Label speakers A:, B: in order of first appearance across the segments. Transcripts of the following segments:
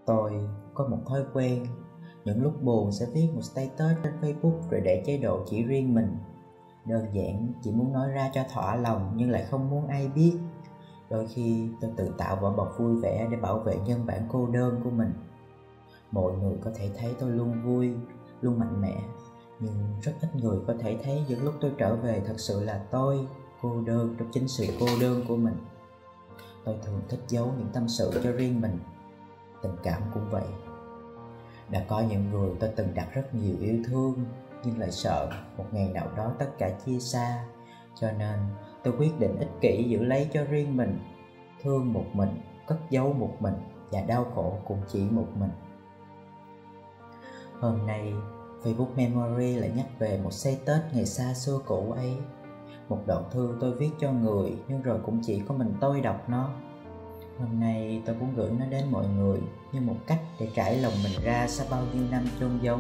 A: Tôi có một thói quen, những lúc buồn sẽ viết một status trên Facebook rồi để chế độ chỉ riêng mình. Đơn giản chỉ muốn nói ra cho thỏa lòng nhưng lại không muốn ai biết. Đôi khi tôi tự tạo vỏ bọc vui vẻ để bảo vệ nhân bản cô đơn của mình. Mọi người có thể thấy tôi luôn vui, luôn mạnh mẽ, nhưng rất ít người có thể thấy những lúc tôi trở về thật sự là tôi cô đơn trong chính sự cô đơn của mình. Tôi thường thích giấu những tâm sự cho riêng mình. Tình cảm cũng vậy. Đã có những người tôi từng đặt rất nhiều yêu thương, nhưng lại sợ một ngày nào đó tất cả chia xa. Cho nên tôi quyết định ích kỷ giữ lấy cho riêng mình. Thương một mình, cất giấu một mình, và đau khổ cũng chỉ một mình. Hôm nay Facebook Memory lại nhắc về một status ngày xa xưa cũ ấy. Một đoạn thư tôi viết cho người, nhưng rồi cũng chỉ có mình tôi đọc nó. Hôm nay tôi muốn gửi nó đến mọi người như một cách để trải lòng mình ra sau bao nhiêu năm chôn giấu.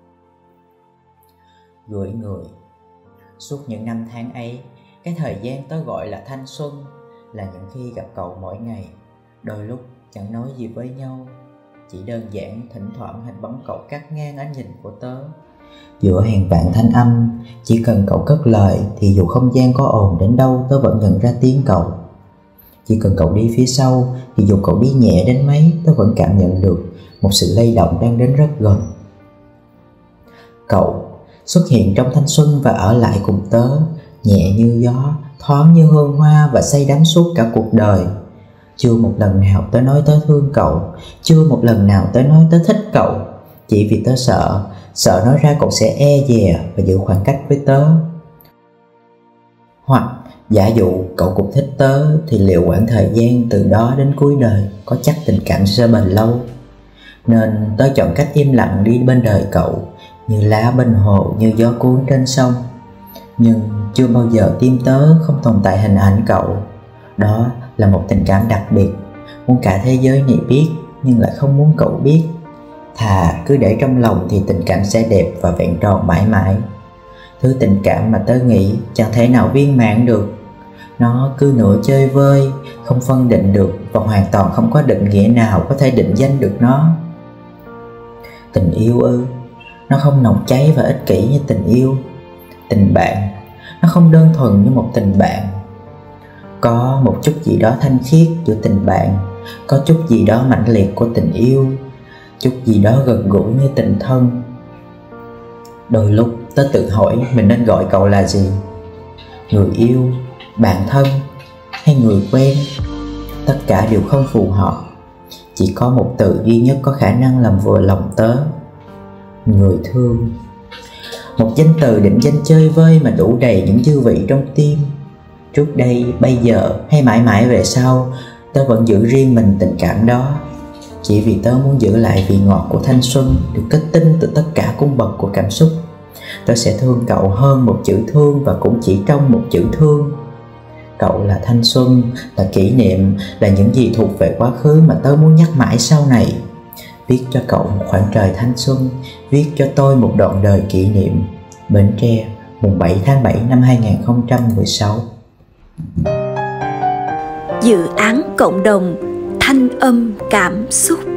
A: Gửi người. Suốt những năm tháng ấy, cái thời gian tớ gọi là thanh xuân, là những khi gặp cậu mỗi ngày. Đôi lúc chẳng nói gì với nhau, chỉ đơn giản thỉnh thoảng hình bóng cậu cắt ngang ánh nhìn của tớ. Giữa hàng vạn thanh âm, chỉ cần cậu cất lời thì dù không gian có ồn đến đâu tớ vẫn nhận ra tiếng cậu. Chỉ cần cậu đi phía sau thì dù cậu đi nhẹ đến mấy tớ vẫn cảm nhận được một sự lay động đang đến rất gần. Cậu xuất hiện trong thanh xuân và ở lại cùng tớ, nhẹ như gió, thoáng như hương hoa và say đắm suốt cả cuộc đời. Chưa một lần nào tớ nói tớ thương cậu, chưa một lần nào tớ nói tớ thích cậu, chỉ vì tớ sợ nói ra cậu sẽ e dè và giữ khoảng cách với tớ. Hoặc giả dụ cậu cũng thích tớ thì liệu quãng thời gian từ đó đến cuối đời có chắc tình cảm sẽ bền lâu. Nên tớ chọn cách im lặng đi bên đời cậu, như lá bên hồ, như gió cuốn trên sông. Nhưng chưa bao giờ tim tớ không tồn tại hình ảnh cậu. Đó là một tình cảm đặc biệt, muốn cả thế giới này biết nhưng lại không muốn cậu biết. Thà cứ để trong lòng thì tình cảm sẽ đẹp và vẹn tròn mãi mãi. Thứ tình cảm mà tớ nghĩ chẳng thể nào viên mãn được. Nó cứ nửa chơi vơi, không phân định được và hoàn toàn không có định nghĩa nào có thể định danh được nó. Tình yêu ư? Nó không nồng cháy và ích kỷ như tình yêu. Tình bạn, nó không đơn thuần như một tình bạn. Có một chút gì đó thanh khiết giữa tình bạn, có chút gì đó mãnh liệt của tình yêu, chút gì đó gần gũi như tình thân. Đôi lúc tớ tự hỏi mình nên gọi cậu là gì? Người yêu, bạn thân hay người quen? Tất cả đều không phù hợp. Chỉ có một từ duy nhất có khả năng làm vừa lòng tớ: người thương. Một danh từ định danh chơi vơi mà đủ đầy những dư vị trong tim. Trước đây, bây giờ hay mãi mãi về sau, tớ vẫn giữ riêng mình tình cảm đó. Chỉ vì tớ muốn giữ lại vị ngọt của thanh xuân, được kết tinh từ tất cả cung bậc của cảm xúc. Tớ sẽ thương cậu hơn một chữ thương và cũng chỉ trong một chữ thương. Cậu là thanh xuân, là kỷ niệm, là những gì thuộc về quá khứ mà tớ muốn nhắc mãi sau này. Viết cho cậu một khoảng trời thanh xuân, viết cho tôi một đoạn đời kỷ niệm. Bến Tre, mùng 7 tháng 7 năm 2016.
B: Dự án cộng đồng thanh âm cảm xúc.